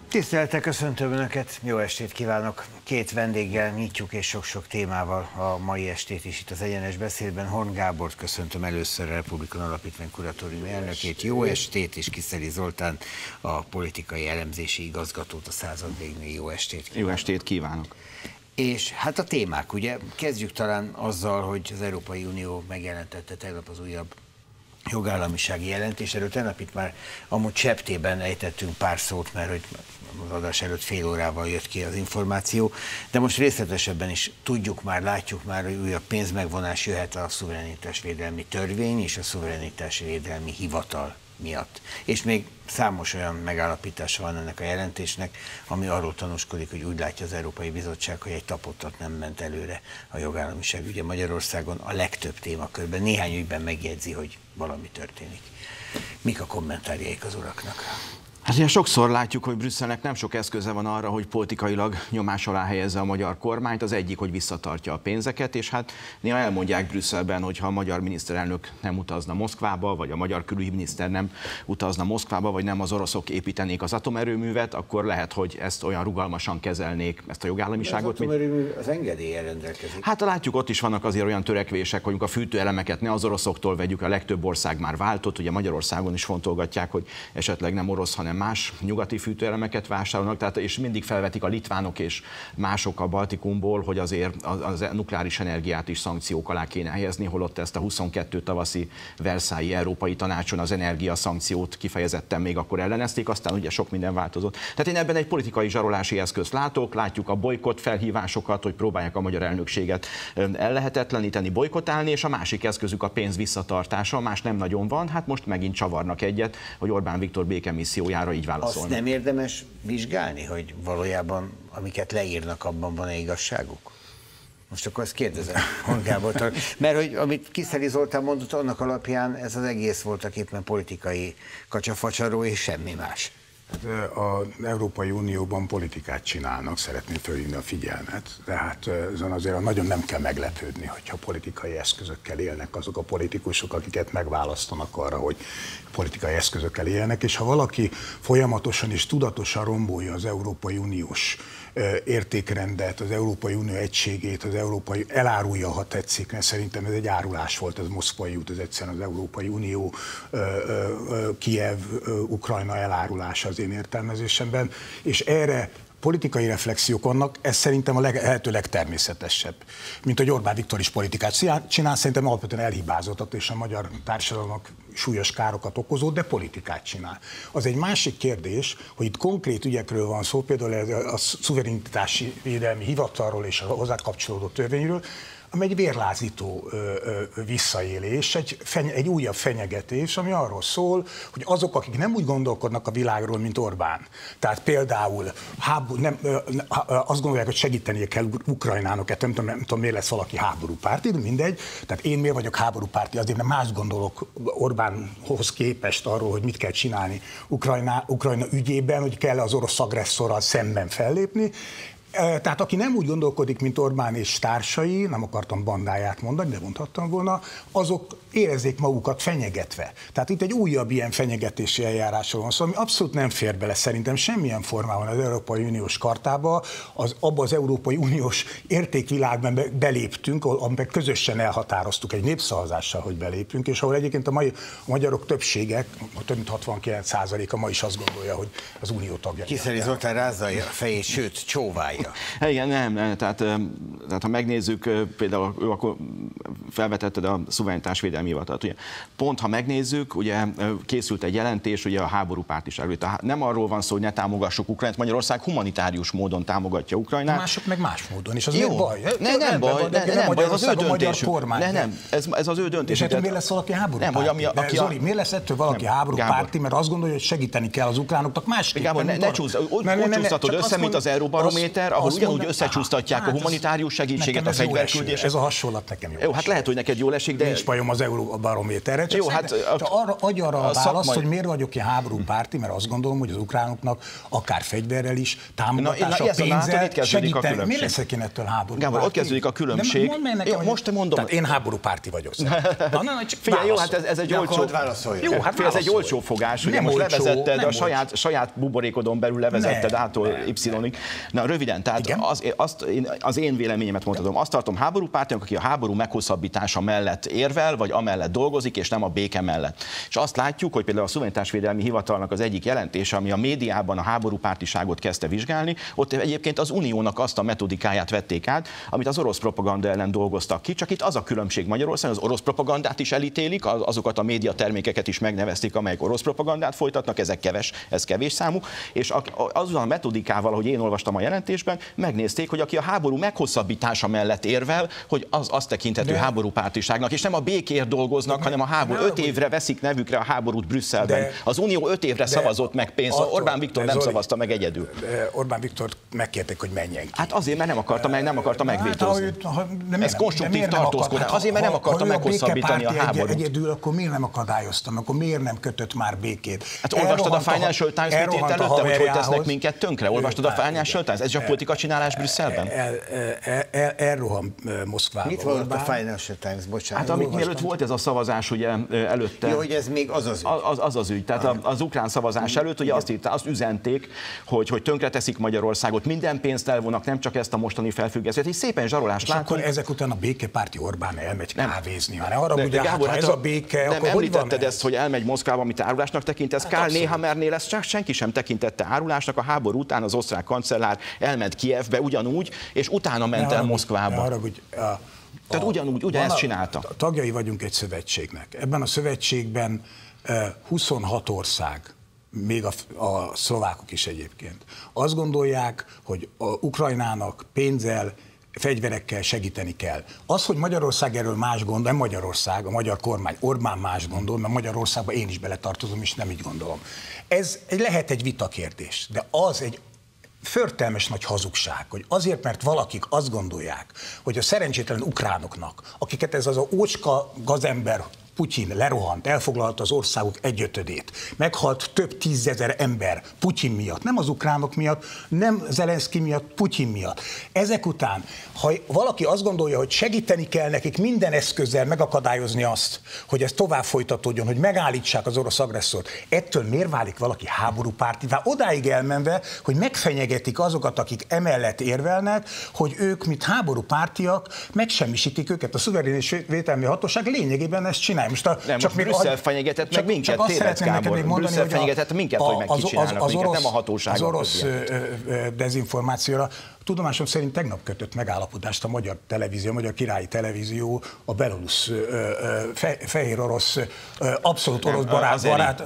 Tisztelettel köszöntöm Önöket, jó estét kívánok! Két vendéggel nyitjuk és sok-sok témával a mai estét is itt az Egyenes Beszédben. Horn Gábort köszöntöm először, a Republikon Alapítvány kuratóriumi elnökét, jó estét, és Kiszeli Zoltán, a politikai elemzési igazgatót, a Századvégnél, jó estét kívánok! Jó estét kívánok! És hát a témák, ugye, kezdjük talán azzal, hogy az Európai Unió megjelentette tegnap az újabb jogállamisági jelentés. Erről tegnap itt már amúgy cseptében ejtettünk pár szót, mert hogy az adás előtt fél órával jött ki az információ, de most részletesebben is tudjuk már, látjuk már, hogy újabb pénzmegvonás jöhet a szuverenitásvédelmi törvény és a szuverenitásvédelmi hivatal miatt. És még számos olyan megállapítása van ennek a jelentésnek, ami arról tanúskodik, hogy úgy látja az Európai Bizottság, hogy egy tapottat nem ment előre a jogállamiság ügye Magyarországon a legtöbb témakörben. Néhány ügyben megjegyzi, hogy valami történik. Mik a kommentárjaik az uraknak? Hát ugye sokszor látjuk, hogy Brüsszelnek nem sok eszköze van arra, hogy politikailag nyomás alá helyezze a magyar kormányt. Az egyik, hogy visszatartja a pénzeket, és hát néha elmondják Brüsszelben, hogy ha a magyar miniszterelnök nem utazna Moszkvába, vagy a magyar külügyminiszter nem utazna Moszkvába, vagy nem az oroszok építenék az atomerőművet, akkor lehet, hogy ezt olyan rugalmasan kezelnék, ezt a jogállamiságot. Az atomerőmű az engedéllyel rendelkezik. Hát látjuk, ott is vannak azért olyan törekvések, hogy a fűtőelemeket ne az oroszoktól vegyük, a legtöbb ország már váltott, ugye Magyarországon is fontolgatják, hogy esetleg nem orosz, hanem más nyugati fűtőelemeket vásárolnak, tehát és mindig felvetik a litvánok és mások a Baltikumból, hogy azért a nukleáris energiát is szankciók alá kéne helyezni, holott ezt a 22 tavaszi Versailles Európai Tanácson az energiaszankciót kifejezetten még akkor ellenezték, aztán ugye sok minden változott. Tehát én ebben egy politikai zsarolási eszközt látok, látjuk a bolykott felhívásokat, hogy próbálják a magyar elnökséget ellehetetleníteni, bolykotálni, és a másik eszközük a pénz visszatartása, más nem nagyon van, hát most megint csavarnak egyet, hogy Orbán Viktor békemissziójára így válaszolnak. Azt nem érdemes vizsgálni, hogy valójában amiket leírnak, abban van-e igazságuk? Most akkor ezt kérdezem Horn Gábortól, mert hogy amit Kiszeli Zoltán mondott, annak alapján ez az egész voltak éppen politikai kacsafacsaró és semmi más. Az Európai Unióban politikát csinálnak, szeretném fölhívni a figyelmet, tehát ezen azért nagyon nem kell meglepődni, hogyha politikai eszközökkel élnek azok a politikusok, akiket megválasztanak arra, hogy politikai eszközökkel élnek, és ha valaki folyamatosan és tudatosan rombolja az Európai Uniós értékrendet, az Európai Unió egységét, elárulja, ha tetszik, mert szerintem ez egy árulás volt, ez Moszkvai út, ez egyszerűen az Európai Unió, Kijev, Ukrajna elárulása az én értelmezésemben, és erre politikai reflexiók vannak, ez szerintem a lehető legtermészetesebb. Mint hogy Orbán Viktor is politikát csinál, szerintem alapvetően elhibázott, és a magyar társadalomnak súlyos károkat okozott, de politikát csinál. Az egy másik kérdés, hogy itt konkrét ügyekről van szó, például a szuverenitási védelmi hivatalról és a hozzá kapcsolódó törvényről, ami egy vérlázító visszaélés, egy újabb fenyegetés, ami arról szól, hogy azok, akik nem úgy gondolkodnak a világról, mint Orbán, tehát például azt gondolják, hogy segítenie kell Ukrajnának, nem tudom, miért lesz valaki háborúpárti, de mindegy, tehát én miért vagyok háborúpárti, azért mert más gondolok Orbánhoz képest arról, hogy mit kell csinálni Ukrajna ügyében, hogy kell az orosz agresszorral szemben fellépni. Tehát aki nem úgy gondolkodik, mint Orbán és társai, nem akartam bandáját mondani, de mondhattam volna, azok érezzék magukat fenyegetve. Tehát itt egy újabb ilyen fenyegetési eljárásról van szó, ami abszolút nem fér bele szerintem semmilyen formában az Európai Uniós kartába, abba az Európai Uniós értékvilágban beléptünk, amiben közösen elhatároztuk egy népszavazással, hogy belépünk, és ahol egyébként a magyarok többsége, több mint 69%-a ma is azt gondolja, hogy az Unió tagja. Kiszeli Zoltán rázza a fejét, sőt, csóválja. Igen, nem, tehát ha megnézzük, például akkor felvetetted a szuverenitásvédelmi hivatalt. Ugye, pont ha megnézzük, ugye készült egy jelentés, ugye a háborúpárt is előtt. Nem arról van szó, hogy ne támogassuk Ukrajnát, Magyarország humanitárius módon támogatja Ukrajnát. Mások meg más módon, és az miért baj? Nem baj, ez az ő döntésük. Nem, ez az ő döntésük. És miért lesz valaki háborúpárti? Zoli, miért lesz ettől valaki háborúpárti, mert azt gondolja, hogy segíteni kell az ukránoknak másképpen. Gábor, ne csúsztatod össze, mint az Euróbarométer. rendszer, ahol ugyanúgy összecsúsztatják a humanitárius segítséget, a fegyverküldést. Ez a hasonlat nekem jó. Jó, hát lehet, hogy neked jól esik, de... Nincs bajom az Euróbarométerre. Csak jó, hát adj arra a választ, hogy miért vagyok én háborúpárti, mert azt gondolom, hogy az ukránoknak akár fegyverrel is, támogatással, pénzzel segíteni. Mi leszek én ettől háborúpárti? Gábor, ott kezdődik a különbség. Most te mondom. Tehát én háborúpárti vagyok. Figyelj, jó, hát ez egy olcsó... Jó, hát ez egy olcsó fogás, ugye most levezetted, a saját buborékodon belül levezetted A-tól Y-ig. Na, röviden, tehát az én véleményemet mondhatom. Azt tartom háborúpártinak, aki a háború meghosszabbítása mellett érvel, vagy amellett dolgozik, és nem a béke mellett. És azt látjuk, hogy például a Szuverenitásvédelmi Hivatalnak az egyik jelentése, ami a médiában a háborúpártiságot kezdte vizsgálni, ott egyébként az Uniónak azt a metodikáját vették át, amit az orosz propaganda ellen dolgoztak ki, csak itt az a különbség Magyarországon, az orosz propagandát is elítélik, azokat a médiatermékeket is megnevezték, amelyek orosz propagandát folytatnak, ez kevés számú, és azon a metodikával, hogy én olvastam a jelentésben, megnézték, hogy aki a háború meghosszabbítása mellett érvel, hogy az tekinthető háborúpártiságnak, és nem a békért dolgoznak, hanem a háború. 5 évre veszik nevükre a háborút Brüsszelben. Az Unió 5 évre szavazott meg pénzt, Orbán Viktor nem szavazta meg egyedül. Orbán Viktor megkérték, hogy menjen ki. Hát azért, mert nem akarta megvétózni. Ez konstruktív tartózkodás. Azért, mert nem akarta meghosszabbítani a háborút. Egyedül, akkor miért nem akadályoztam, akkor miért nem kötött már békét? Hát olvastad a Financial Times mit írt előtte, hogy tesznek minket tönkre? Olvastad a Financial Times? Ez a politika csinálás Brüsszelben? Elroham Moszkvába. Mit volt a Financial Times? Bocsánat. Hát mielőtt volt ez a szavazás ugye előtte. Jó, hogy ez még az ügy. Az az ügy. Tehát az ukrán szavazás előtt ugye azt üzenték, hogy tönkreteszik Magyarországot, minden pénzt elvonnak, nem csak ezt a mostani felfüggesztést, és szépen zsarolást látunk. Akkor ezek után a békepárti Orbán elmegy kávézni. Hanem arra, ugye, Gábor, ez a béke, nem akkor említetted ezt, hogy elmegy Moszkvába, amit árulásnak tekintesz. Karl Nehammernél ezt csak senki sem tekintette árulásnak. A háború után az osztrák kancellár elment Kijevbe ugyanúgy, és utána ment el Moszkvába. Tehát ugyanezt csinálta. Tagjai vagyunk egy szövetségnek. Ebben a szövetségben 26 ország, még a szlovákok is egyébként, azt gondolják, hogy Ukrajnának pénzzel, fegyverekkel segíteni kell. Az, hogy Magyarország erről más gondol, nem Magyarország, a magyar kormány, Orbán más gondol, mert Magyarországban én is beletartozom, és nem így gondolom. Ez lehet egy vitakérdés, de az egy förtelmes nagy hazugság, hogy azért, mert valakik azt gondolják, hogy a szerencsétlen ukránoknak, akiket ez az ócska gazember Putyin lerohant, elfoglalta az országok 1/5, meghalt több 10 000 ember Putyin miatt, nem az ukránok miatt, nem Zelenszky miatt, Putyin miatt. Ezek után, ha valaki azt gondolja, hogy segíteni kell nekik minden eszközzel megakadályozni azt, hogy ez tovább folytatódjon, hogy megállítsák az orosz agresszort, ettől miért válik valaki háborúpártivá? Odáig elmenve, hogy megfenyegetik azokat, akik emellett érvelnek, hogy ők, mint háborúpártiak, megsemmisítik őket. A szuverenitásvédelmi hatóság lényegében ezt csinálja. Csak Brüsszel fenyegetett meg minket, tévedsz Gábor. Brüsszel fenyegetett minket, hogy meg kicsinálnak minket, nem a hatóság. Az orosz dezinformációra tudomásom szerint tegnap kötött megállapodást a magyar televízió, a magyar királyi televízió, a belorusz, fehér orosz, abszolút orosz barát.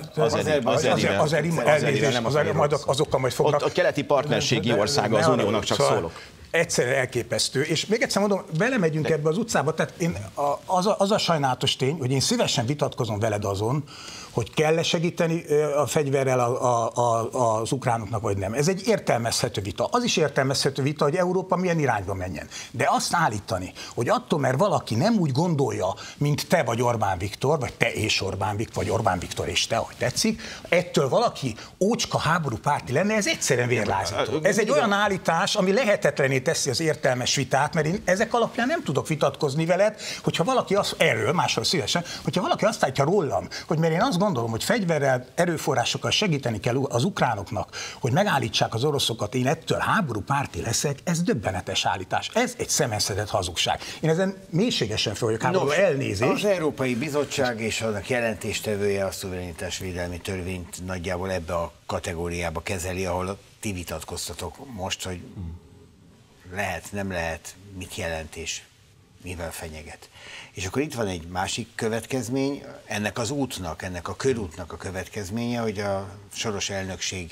Azokkal majd fognak. Ott a keleti partnerségi országa az Uniónak, csak szólok. Egyszerűen elképesztő. És még egyszer mondom, belemegyünk ebbe az utcába, tehát az a sajnálatos tény, hogy én szívesen vitatkozom veled azon, hogy kell-e segíteni a fegyverrel az ukránoknak, vagy nem. Ez egy értelmezhető vita. Az is értelmezhető vita, hogy Európa milyen irányba menjen. De azt állítani, hogy attól, mert valaki nem úgy gondolja, mint te vagy Orbán Viktor, vagy te és Orbán Viktor, vagy Orbán Viktor és te, ahogy tetszik, ettől valaki ócska háborúpárti lenne, ez egyszerűen vérlázító. Ez egy olyan állítás, ami lehetetlené teszi az értelmes vitát, mert én ezek alapján nem tudok vitatkozni veled, hogyha valaki erről, máshol szívesen, hogyha valaki azt állítja rólam, hogy mert én azt gondolom, hogy fegyverrel, erőforrásokkal segíteni kell az ukránoknak, hogy megállítsák az oroszokat, én ettől háborúpárti leszek, ez döbbenetes állítás. Ez egy szemenszedett hazugság. Én ezen mélységesen fel vagyok háború, elnézést. Az Európai Bizottság és annak jelentéstevője a szuverenitásvédelmi törvényt nagyjából ebbe a kategóriába kezeli, ahol ti vitatkoztatok most, hogy lehet, nem lehet, mit jelent és mivel fenyeget. És akkor itt van egy másik következmény, ennek az útnak, ennek a körútnak a következménye, hogy a soros elnökség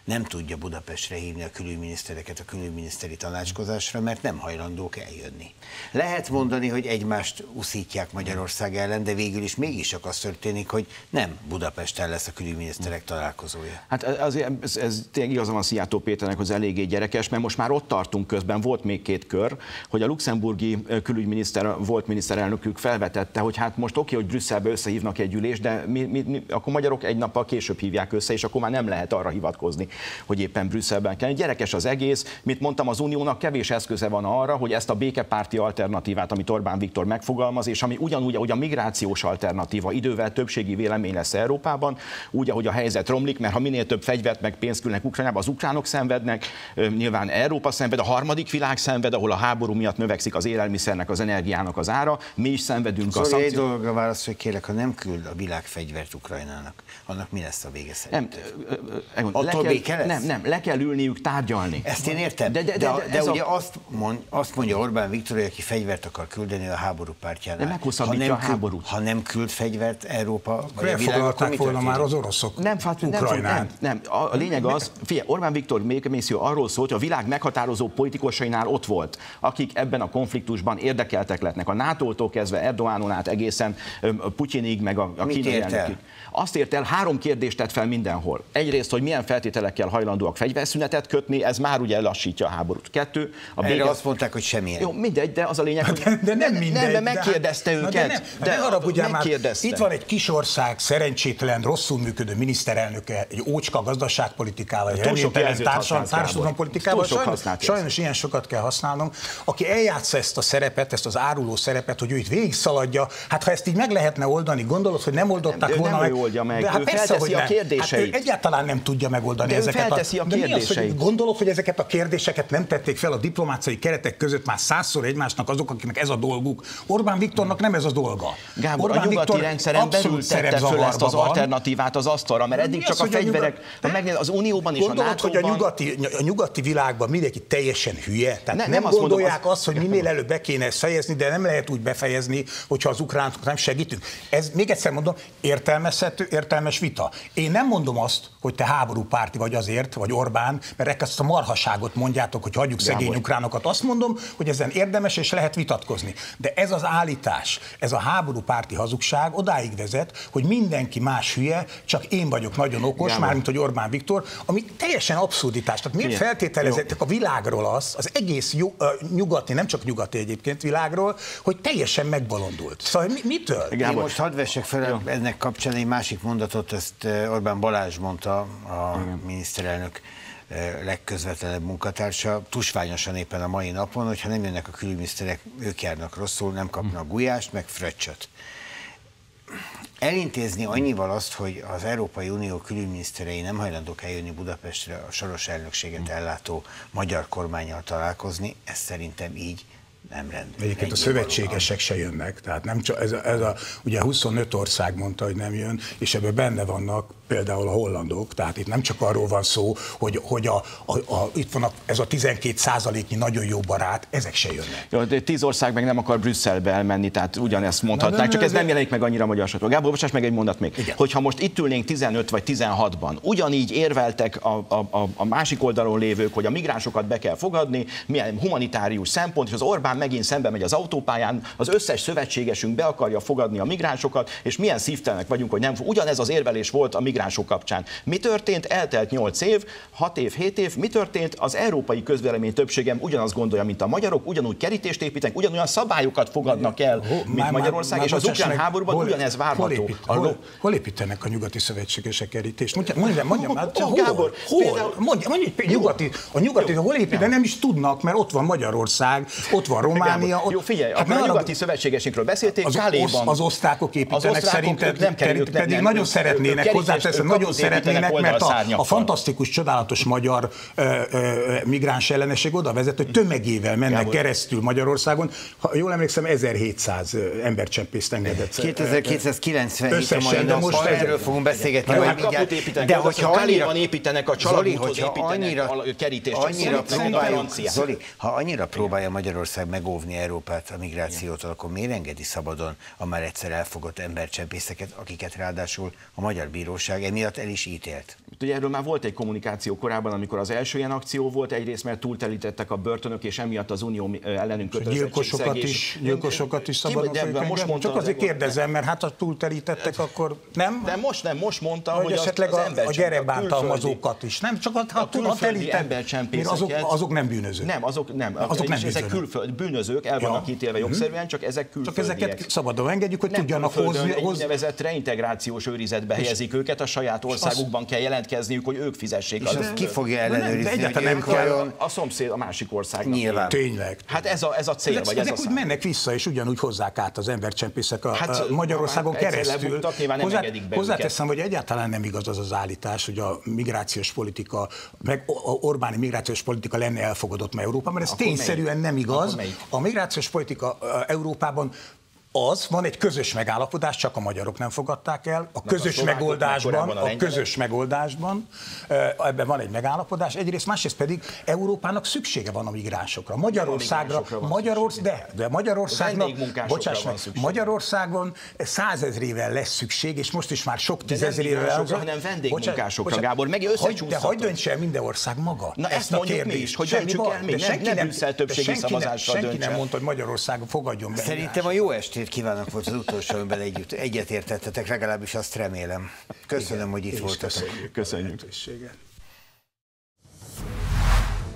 nem tudja Budapestre hívni a külügyminisztereket a külügyminiszteri tanácskozásra, mert nem hajlandók eljönni. Lehet mondani, hogy egymást uszítják Magyarország ellen, de végül is mégis csak az történik, hogy nem Budapesten lesz a külügyminiszterek találkozója. Hát ez tényleg igazán van Szijjártó Péternek, hogy eléggé gyerekes, mert most már ott tartunk közben, volt még 2 kör, hogy a luxemburgi külügyminiszter, volt miniszterelnökük felvetette, hogy hát most oké, hogy Brüsszelbe összehívnak egy ülést, de akkor magyarok egy nappal később hívják össze, és akkor már nem lehet arra hivatkozni, hogy éppen Brüsszelben kell. Gyerekes az egész, mint mondtam, az Uniónak kevés eszköze van arra, hogy ezt a békepárti alternatívát, amit Orbán Viktor megfogalmaz, és ami ugyanúgy, ahogy a migrációs alternatíva idővel többségi vélemény lesz Európában, úgy, ahogy a helyzet romlik, mert ha minél több fegyvert meg pénzt küldnek Ukrajnába, az ukránok szenvednek, nyilván Európa szenved, a harmadik világ szenved, ahol a háború miatt növekszik az élelmiszernek, az energiának az ára, mi is szenvedünk a szankciók. Egy dologra válaszolj, kérlek, ha nem küld a világ fegyvert Ukrajnának, annak mi lesz a vége szerint? Nem, le kell ülniük tárgyalni. Ezt én értem, de ugye azt mondja Orbán Viktor, hogy aki fegyvert akar küldeni a háború pártjánál. De meghosszabbítja a háborút. Ha nem küld fegyvert Európa, vagy a világ, akkor volna már az oroszok Ukrajnán. Nem. A lényeg az, figyelj, Orbán Viktor misszió arról szólt, hogy a világ meghatározó politikusainál ott volt, akik ebben a konfliktusban érdekeltek lettnek. A NATO-tól kezdve Erdogán át egészen Putyinig, meg a kínai elnökig. Azt ért el, 3 kérdést tett fel mindenhol. Egyrészt, hogy milyen feltételekkel hajlandóak fegyverszünetet kötni, ez már ugye lassítja a háborút. 2. Erre azt mondták, hogy semmilyen. Jó, mindegy, de az a lényeg, hogy de nem mindegy. Nem, megkérdezte őket. De haragudjál már, itt van egy kis ország, szerencsétlen, rosszul működő miniszterelnöke, egy ócska gazdaságpolitikával, egy reménytelen társadalompolitikával. Sajnos ilyen sokat kell használnom. Aki eljátsza ezt a szerepet, ezt az áruló szerepet, hogy ő itt végigszaladja, hát ha ezt így meg lehetne oldani, gondolod, hogy nem oldották volna meg? Oldja meg. De hát ő persze, felteszi a kérdéseit. Hát egyáltalán nem tudja megoldani ezeket. Felteszi a kérdéseit. De mi az, hogy gondolod, hogy ezeket a kérdéseket nem tették fel a diplomáciai keretek között már 100-szor egymásnak azok, akiknek ez a dolguk? Orbán Viktornak nem ez a dolga. Gábor, a nyugati rendszeren belül tette föl ezt az alternatívát az asztalra, mert eddig csak a fegyverek, az Unióban is, a NATO-ban... Gondolod, hogy a nyugati világban mindenki teljesen hülye? Tehát nem gondolják azt, hogy minél előbb be kéne ezt fejezni, de nem lehet úgy befejezni, hogyha az ukránoknak nem segítünk. Ez, még egyszer mondom, értelmezhető, értelmes vita. Én nem mondom azt, hogy te háborúpárti vagy azért, vagy Orbán, mert ezt a marhaságot mondjátok, hogy hagyjuk szegény ukránokat. Azt mondom, hogy ezen érdemes és lehet vitatkozni. De ez az állítás, ez a háborúpárti hazugság odáig vezet, hogy mindenki más hülye, csak én vagyok nagyon okos, mármint hogy Orbán Viktor, ami teljesen abszurditás. Tehát miért feltételezettek a világról az egész nyugati, nem csak nyugati egyébként világról, hogy teljesen megbolondult. Szóval mitől? Én most hadd vessek fel ennek kapcsán egy másik mondatot, ezt Orbán Balázs mondta, a miniszterelnök legközvetlenebb munkatársa, tusványosan éppen a mai napon, hogyha nem jönnek a külügyminiszterek, ők járnak rosszul, nem kapnak gulyást, meg fröccsöt. Elintézni annyival azt, hogy az Európai Unió külügyminiszterei nem hajlandók eljönni Budapestre a soros elnökséget ellátó magyar kormánnyal találkozni, ez szerintem így nem rendben. Egyébként a szövetségesek se jönnek, tehát nem csak ugye 25 ország mondta, hogy nem jön, és ebben benne vannak például a hollandok, tehát itt nem csak arról van szó, hogy itt van ez a 12%-nyi nagyon jó barát, ezek se jönnek. Jó, de 10 ország meg nem akar Brüsszelbe elmenni, tehát ugyanezt mondhatnánk, csak ez nem jelenik meg annyira magyar sajtóban. Gábor, bocsáss meg egy mondat még. Igen. Hogyha most itt ülnénk 15 vagy 16-ban, ugyanígy érveltek a másik oldalon lévők, hogy a migránsokat be kell fogadni, milyen humanitárius szempont, és az Orbán megint szembe megy az autópályán, az összes szövetségesünk be akarja fogadni a migránsokat, és milyen szívtelenek vagyunk, hogy nem. Ugyanez az érvelés volt a migránsok kapcsán. Mi történt? Eltelt 8 év, 6 év, 7 év. Mi történt? Az európai közvélemény többségem ugyanazt gondolja, mint a magyarok, ugyanúgy kerítést építenek, ugyanolyan szabályokat fogadnak el, mint Magyarország, és az ukrán háborúban ugyanez várható. Hol építenek a nyugati szövetségesek kerítést? Mondja már, Gábor, hol? A nyugati, hol épít, de nem is tudnak, mert ott van Magyarország, ott van Románia. Jó, figyelj, akkor a nyugati szövetségesénkről beszélték, Káléban. Az osztrákok építenek szerinted, pedig nagyon szeretnének hozzáteszem, nagyon szeretnének, mert a fantasztikus, csodálatos magyar migráns ellenesség oda vezet, hogy tömegével mennek keresztül Magyarországon. Ha jól emlékszem, 1700 embercsempészt engedett. 2297 a mai nap, most erről fogunk beszélgetni. De hogyha Káléban építenek a családúthoz, építenek a kerítést. Zoli, ha annyira próbálja Magyarország megóvni Európát a migrációtól, akkor miért engedi szabadon a már egyszer elfogott embercsempészeket, akiket ráadásul a magyar bíróság Bíróság emiatt el is ítélt. Ugye erről már volt egy kommunikáció korábban, amikor az első ilyen akció volt, egyrészt mert túltelítettek a börtönök, és emiatt az unió ellenünk kötelezettségszegés. Gyilkosokat is szabadon fogjuk. Csak azért kérdezem, mert hát ha túltelítettek, akkor nem? De most mondta, hogy esetleg a gyerekbántalmazókat is. Nem, csak a külföldi embercsempészeket. Azok nem bűnözők. Nem, azok nem. Ezek külföldi bűnözők, el vannak ítélve jogszerűen, csak ezek külföldiek. Csak ezeket szabadon engedjük, hogy tudjanak hozni. Egy úgynevezett reintegrációs őrizetbe helyezik őket, a saját országukban kell jelentkezniük, hogy ők fizessék. És ezt ki fogja ellenőrizni, hogy nem kell a szomszéd, a másik országnak. Nyilván. Tényleg. Hát ez a cél, vagy ez ezek úgy mennek vissza, és ugyanúgy hozzák át az embercsempészek Magyarországon keresztül. Hozzáteszem, hogy egyáltalán nem igaz az az állítás, hogy a migrációs politika, meg a Orbáni migrációs politika lenne elfogadott már Európában, mert ez tényszerűen nem igaz. A migrációs politika Európában van egy közös megállapodás, csak a magyarok nem fogadták el. A közös megoldásban, ebben van egy megállapodás, egyrészt, másrészt pedig Európának szüksége van a migránsokra. Magyarországon 100 000-ével lesz szükség, és most is már sok tízezrével. Hanem vendégmunkásokra, Gábor, meg összecsúsztatott. De hagyd döntse el minden ország maga. Na ezt mondjuk mi is, hogy döntsük el mi, nem Brüsszel többségi szavazással döntse. Senki nem mondta, hogy Magyarország fogadjon be. Szerintem a jó estét kívánok volt az utolsó, amiben egyetértettetek, legalábbis azt remélem. Köszönöm, hogy itt voltatok. Köszönjük.